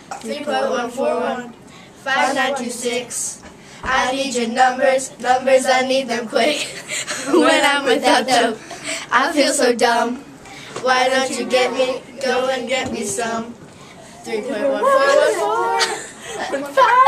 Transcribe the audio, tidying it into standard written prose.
3.141 5926. I need your numbers, I need them quick. When I'm without them, I feel so dumb. Why don't you go and get me some? 3.1414